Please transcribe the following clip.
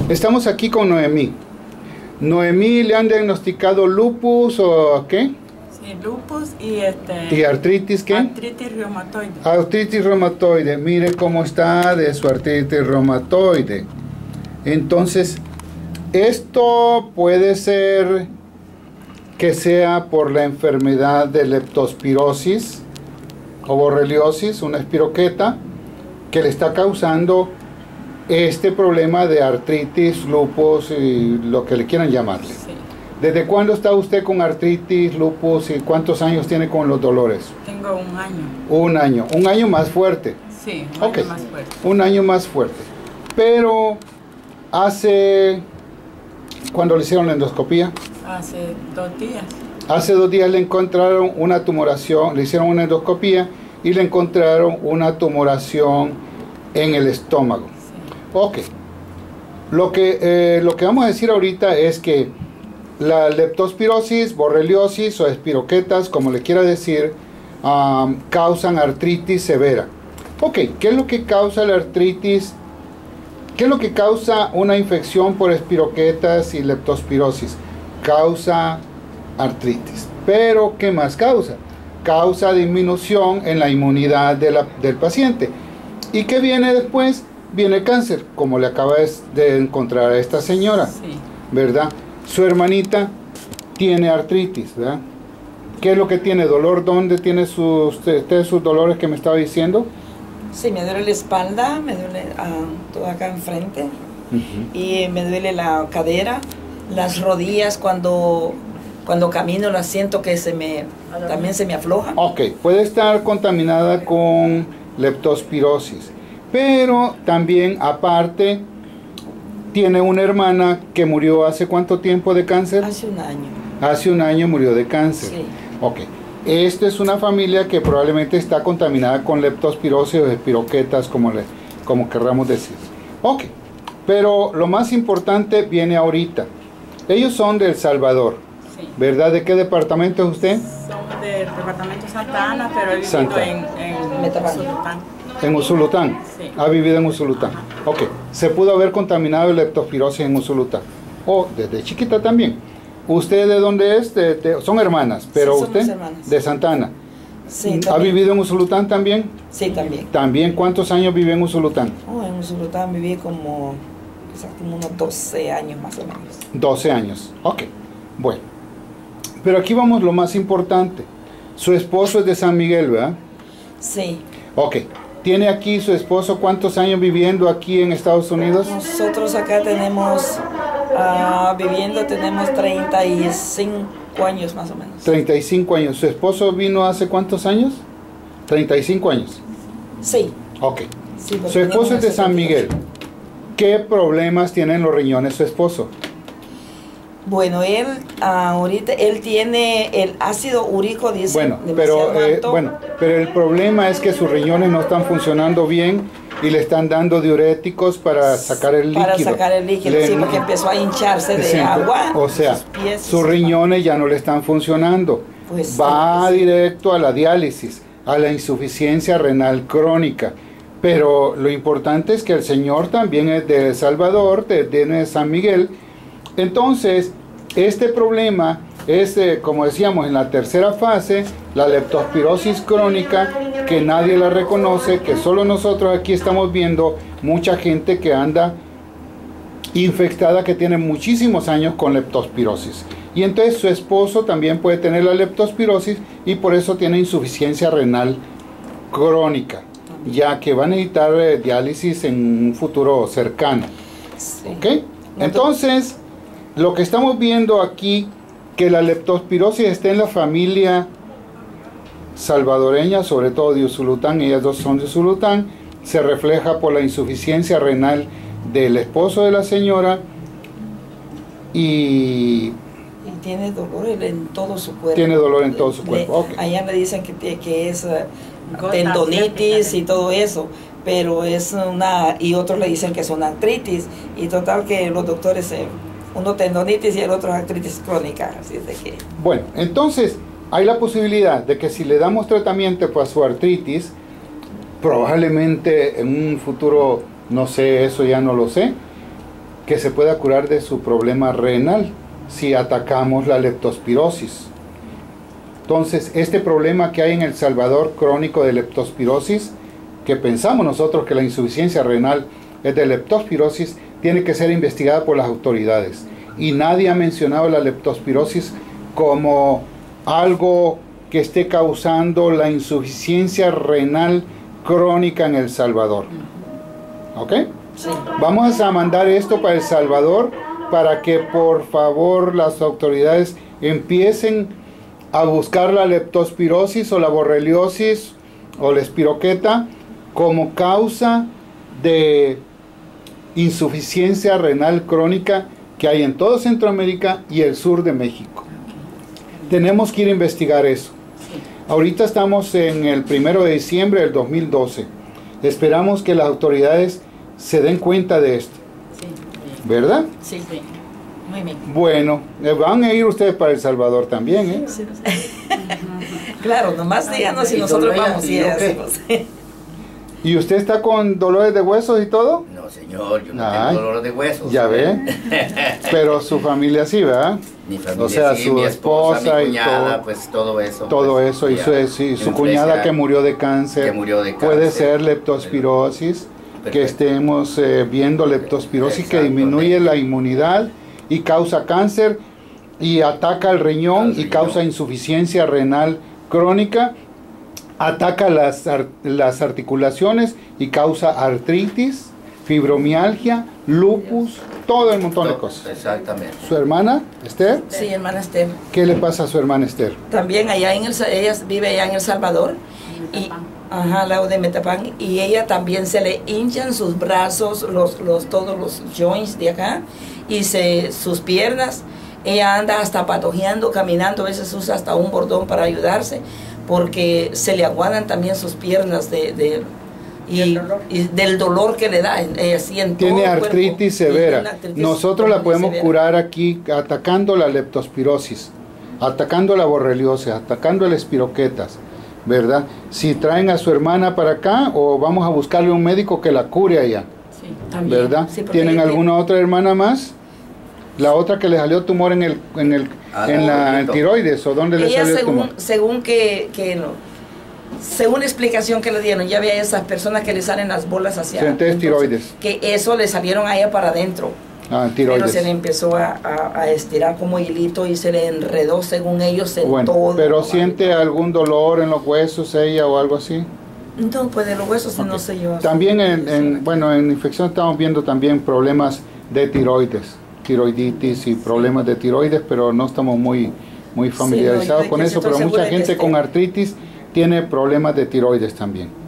Estamos aquí con Noemí. Noemí, ¿le han diagnosticado lupus o qué? Sí, lupus y ¿Y artritis qué? artritis reumatoide. Artritis reumatoide. Mire cómo está de su artritis reumatoide. Entonces, esto puede ser que sea por la enfermedad de leptospirosis o borreliosis, una espiroqueta, que le está causando este problema de artritis, lupus y lo que le quieran llamarle. Sí. ¿Desde cuándo está usted con artritis, lupus y cuántos años tiene con los dolores? Tengo un año. Un año. Un año más fuerte. Sí, un Ok. año más fuerte. Un año más fuerte. Pero hace... ¿Cuándo le hicieron la endoscopía? Hace 2 días. Hace 2 días le encontraron una tumoración, le hicieron una endoscopía y le encontraron una tumoración en el estómago. Sí. Ok. Lo que vamos a decir ahorita es que la leptospirosis, borreliosis o espiroquetas, como le quiera decir, causan artritis severa. Ok, ¿qué es lo que causa la artritis? ¿Qué es lo que causa una infección por espiroquetas y leptospirosis? Causa artritis. Pero, ¿qué más causa? Causa disminución en la inmunidad del paciente. ¿Y qué viene después? Viene cáncer, como le acaba de encontrar a esta señora, Sí. ¿verdad? Su hermanita tiene artritis, ¿verdad? ¿Qué es lo que tiene? ¿Dolor? ¿Dónde tiene sus dolores que me estaba diciendo? Sí, me duele la espalda, me duele todo acá enfrente y me duele la cadera, las rodillas cuando camino las siento que también se me aflojan. Ok, puede estar contaminada con leptospirosis, pero también aparte tiene una hermana que murió hace ¿cuánto tiempo de cáncer? Hace un año. Hace un año murió de cáncer. Sí. Ok. Esta es una familia que probablemente está contaminada con leptospirosis o espiroquetas, como querramos decir. Ok. Pero lo más importante viene ahorita. Ellos son de El Salvador, Sí. ¿verdad? ¿De qué departamento es usted? Somos del departamento Santa Ana, pero he vivido Santa. en Metabán. Usulután. En Usulután. Sí. Ha vivido en Usulután. Ok. Se pudo haber contaminado de leptospirosis en Usulután. O desde chiquita también. ¿Usted de dónde es? Son hermanas, pero Sí, somos usted hermanas. de Santa Ana. Sí, ¿Ha también. vivido en Usulután también? Sí, también. También, ¿cuántos años vive en Usulután? En Usulután viví quizás como unos 12 años más o menos. 12 años. Ok. Bueno. Pero aquí vamos lo más importante. Su esposo es de San Miguel, ¿verdad? Sí. Ok. ¿Tiene aquí su esposo cuántos años viviendo aquí en Estados Unidos? Nosotros acá tenemos, tenemos 35 años más o menos. 35 años. ¿Su esposo vino hace cuántos años? 35 años. Sí. Ok. Sí, porque Su esposo es de teníamos San Miguel. ¿Qué problemas tienen los riñones su esposo? Bueno, él ahorita él tiene el ácido úrico, dice, Bueno, demasiado alto. pero el problema es que sus riñones no están funcionando bien y le están dando diuréticos para sacar el líquido. Para sacar el líquido, sí, porque empezó a hincharse de Sí, agua. o sea, sus pies, sus riñones ya no le están funcionando. Pues, Va sí. directo a la diálisis, a la insuficiencia renal crónica. Pero lo importante es que el señor también es de El Salvador, de San Miguel. Entonces, este problema es, como decíamos, en la tercera fase, la leptospirosis crónica, que nadie la reconoce, que solo nosotros aquí estamos viendo mucha gente que anda infectada, que tiene muchísimos años con leptospirosis. Y entonces su esposo también puede tener la leptospirosis y por eso tiene insuficiencia renal crónica, ya que va a necesitar diálisis en un futuro cercano. Sí. ¿Ok? Entonces, lo que estamos viendo aquí, que la leptospirosis está en la familia salvadoreña, sobre todo de Usulután, ellas dos son de Usulután, se refleja por la insuficiencia renal del esposo de la señora y tiene dolor en todo su cuerpo. Tiene dolor en todo su cuerpo. Ok. Allá le dicen que es Gota tendonitis asiática. y todo eso, pero y otros le dicen que es una artritis, y total que los doctores, uno tendonitis y el otro artritis crónica, así es de que... Bueno, entonces hay la posibilidad de que si le damos tratamiento para su artritis, probablemente en un futuro, no sé, eso ya no lo sé, que se pueda curar de su problema renal si atacamos la leptospirosis. Entonces, este problema que hay en El Salvador crónico de leptospirosis, que pensamos nosotros que la insuficiencia renal es de leptospirosis, tiene que ser investigada por las autoridades. Y nadie ha mencionado la leptospirosis como algo que esté causando la insuficiencia renal crónica en El Salvador. ¿Ok? Sí. Vamos a mandar esto para El Salvador para que por favor las autoridades empiecen a buscar la leptospirosis o la borreliosis o la espiroqueta como causa de insuficiencia renal crónica que hay en todo Centroamérica y el sur de México. Tenemos que ir a investigar eso. Ahorita estamos en el 1 de diciembre del 2012. Esperamos que las autoridades se den cuenta de esto. Sí, ¿Verdad? Sí, muy bien. Bueno, van a ir ustedes para El Salvador también, ¿eh? Sí. Claro, nomás díganos si nosotros vamos y hacemos. ¿Y usted está con dolores de huesos y todo? No, señor, yo no Ay, tengo dolor de huesos. Ya ve. Pero su familia sí, ¿verdad? Mi familia O sea, sí, su mi esposa, esposa mi cuñada, y todo. pues todo eso. Todo pues, eso, y ya, su cuñada que murió de cáncer. Que murió de Puede cáncer. ser leptospirosis, que Perfecto. estemos viendo leptospirosis que disminuye la inmunidad y causa cáncer y ataca el riñón y causa insuficiencia renal crónica, ataca las articulaciones y causa artritis, fibromialgia, lupus, todo el montón de cosas. Exactamente. ¿Su hermana, Esther? Sí, hermana Esther. ¿Qué le pasa a su hermana Esther? También allá ella vive allá en El Salvador. Y, al lado de Metapán. Y ella también se le hinchan sus brazos, todos los joints de acá. Y sus piernas. Ella anda hasta patojeando, caminando. A veces usa hasta un bordón para ayudarse. Porque se le aguadan también sus piernas y del dolor que le da. Así en todo Tiene el artritis cuerpo. severa. Tiene artritis Nosotros la muy podemos severa. curar aquí atacando la leptospirosis, atacando la borreliosis, atacando el espiroquetas, ¿verdad? Si traen a su hermana para acá o vamos a buscarle un médico que la cure allá, sí. También. ¿verdad? Sí, porque ¿Tienen ella alguna otra hermana más? La otra que le salió tumor en la tiroides, ¿o dónde le Ella salió el tumor? según la explicación que le dieron, ya había esas personas que le salen las bolas hacia Sí, entonces tiroides. que eso le salieron a ella para adentro. Ah, Pero tiroides. se le empezó a estirar como hilito y se le enredó según ellos en Bueno, todo. pero ¿siente algún dolor en los huesos ella o algo así? No, pues de los huesos no sé yo. También en infección estamos viendo también problemas de tiroiditis y problemas de tiroides, pero no estamos muy familiarizados yo con sí eso, estoy pero mucha segura que gente con artritis tiene problemas de tiroides también.